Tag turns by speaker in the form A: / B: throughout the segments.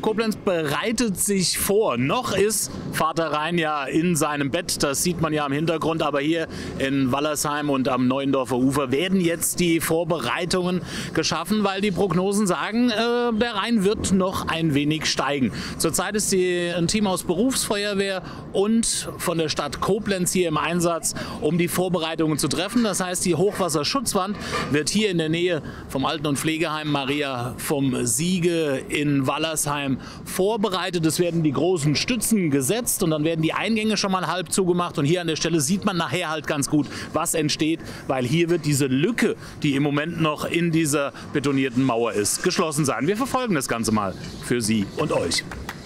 A: Koblenz bereitet sich vor. Noch ist Vater Rhein ja in seinem Bett, das sieht man ja im Hintergrund, aber hier in Wallersheim und am Neuendorfer Ufer werden jetzt die Vorbereitungen geschaffen, weil die Prognosen sagen, der Rhein wird noch ein wenig steigen. Zurzeit ist ein Team aus Berufsfeuerwehr und von der Stadt Koblenz hier im Einsatz, um die Vorbereitungen zu treffen. Das heißt, die Hochwasserschutzwand wird hier in der Nähe vom Alten- und Pflegeheim Maria vom Siege in Wallersheim vorbereitet. Es werden die großen Stützen gesetzt und dann werden die Eingänge schon mal halb zugemacht. Und hier an der Stelle sieht man nachher halt ganz gut, was entsteht, weil hier wird diese Lücke, die im Moment noch in dieser betonierten Mauer ist, geschlossen sein. Wir verfolgen das Ganze mal für Sie und euch.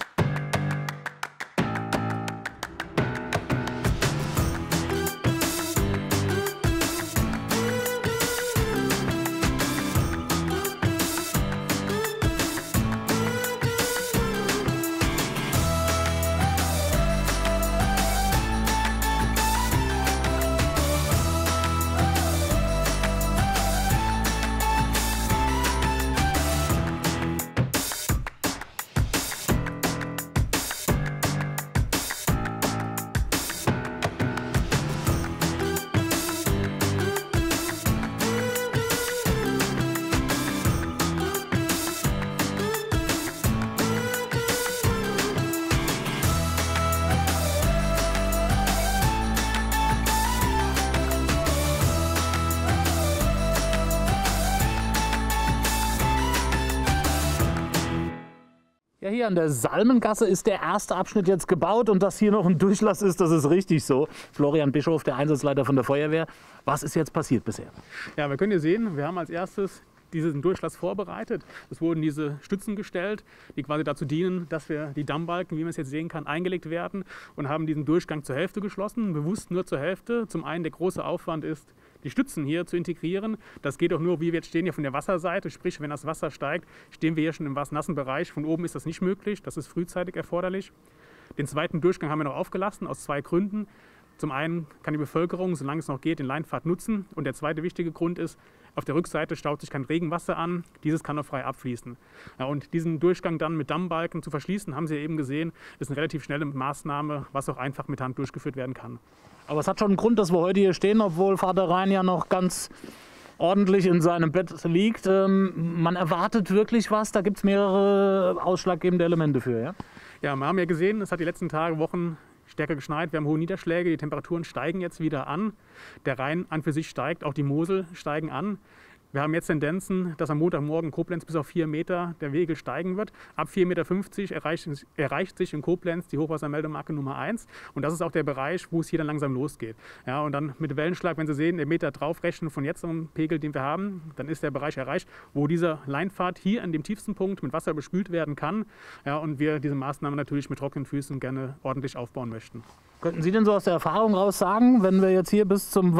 A: Ja, hier an der Salmengasse ist der erste Abschnitt jetzt gebaut und dass hier noch ein Durchlass ist, das ist richtig so. Florian Bischof, der Einsatzleiter von der Feuerwehr. Was ist jetzt passiert bisher?
B: Ja, wir können hier sehen, wir haben als erstes diesen Durchlass vorbereitet. Es wurden diese Stützen gestellt, die quasi dazu dienen, dass wir die Dammbalken, wie man es jetzt sehen kann, eingelegt werden und haben diesen Durchgang zur Hälfte geschlossen, bewusst nur zur Hälfte. Zum einen der große Aufwand ist, die Stützen hier zu integrieren. Das geht auch nur, wie wir jetzt stehen hier von der Wasserseite, sprich, wenn das Wasser steigt, stehen wir hier schon im nassen Bereich. Von oben ist das nicht möglich, das ist frühzeitig erforderlich. Den zweiten Durchgang haben wir noch aufgelassen, aus zwei Gründen. Zum einen kann die Bevölkerung, solange es noch geht, den Leinpfad nutzen. Und der zweite wichtige Grund ist, auf der Rückseite staut sich kein Regenwasser an. Dieses kann noch frei abfließen. Ja, und diesen Durchgang dann mit Dammbalken zu verschließen, haben Sie ja eben gesehen, ist eine relativ schnelle Maßnahme, was auch einfach mit Hand durchgeführt werden kann.
A: Aber es hat schon einen Grund, dass wir heute hier stehen, obwohl Vater Rhein ja noch ganz ordentlich in seinem Bett liegt. Man erwartet wirklich was, da gibt es mehrere ausschlaggebende Elemente für. Ja?
B: Ja, wir haben ja gesehen, es hat die letzten Tage, Wochen stärker geschneit, wir haben hohe Niederschläge, die Temperaturen steigen jetzt wieder an. Der Rhein an für sich steigt, auch die Mosel steigen an. Wir haben jetzt Tendenzen, dass am Montagmorgen Koblenz bis auf 4 Meter der Pegel steigen wird. Ab 4,50 Meter erreicht sich in Koblenz die Hochwassermeldemarke Nummer 1. Und das ist auch der Bereich, wo es hier dann langsam losgeht. Ja, und dann mit Wellenschlag, wenn Sie sehen, den Meter draufrechnen von jetzt am Pegel, den wir haben, dann ist der Bereich erreicht, wo dieser Leinpfad hier an dem tiefsten Punkt mit Wasser bespült werden kann. Ja, und wir diese Maßnahme natürlich mit trockenen Füßen gerne ordentlich aufbauen möchten.
A: Könnten Sie denn so aus der Erfahrung raus sagen, wenn wir jetzt hier bis zum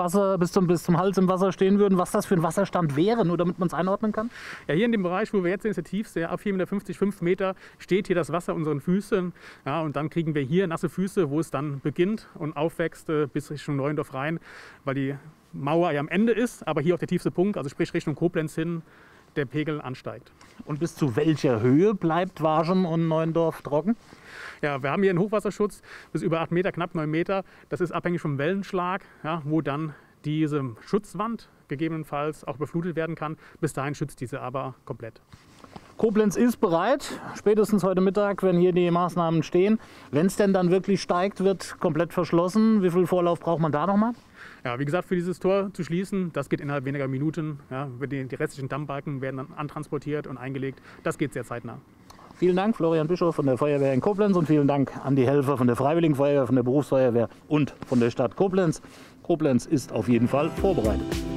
A: Hals im Wasser stehen würden, was das für ein Wasserstand wäre, nur damit man es einordnen kann?
B: Ja, hier in dem Bereich, wo wir jetzt sind, ist der tiefste, ab 4,50 Meter, 5 Meter, steht hier das Wasser unseren Füßen. Ja, und dann kriegen wir hier nasse Füße, wo es dann beginnt und aufwächst bis Richtung Neuendorf rein, weil die Mauer ja am Ende ist, aber hier auch der tiefste Punkt, also sprich Richtung Koblenz hin, der Pegel ansteigt.
A: Und bis zu welcher Höhe bleibt Warschem und Neuendorf trocken?
B: Ja, wir haben hier einen Hochwasserschutz bis über 8 Meter, knapp 9 Meter. Das ist abhängig vom Wellenschlag, ja, wo dann diese Schutzwand gegebenenfalls auch beflutet werden kann. Bis dahin schützt diese aber komplett.
A: Koblenz ist bereit, spätestens heute Mittag, wenn hier die Maßnahmen stehen. Wenn es denn dann wirklich steigt, wird komplett verschlossen. Wie viel Vorlauf braucht man da nochmal?
B: Ja, wie gesagt, für dieses Tor zu schließen, das geht innerhalb weniger Minuten. Ja, die restlichen Dammbalken werden dann antransportiert und eingelegt. Das geht sehr zeitnah.
A: Vielen Dank, Florian Bischof von der Feuerwehr in Koblenz, und vielen Dank an die Helfer von der Freiwilligen Feuerwehr, von der Berufsfeuerwehr und von der Stadt Koblenz. Koblenz ist auf jeden Fall vorbereitet.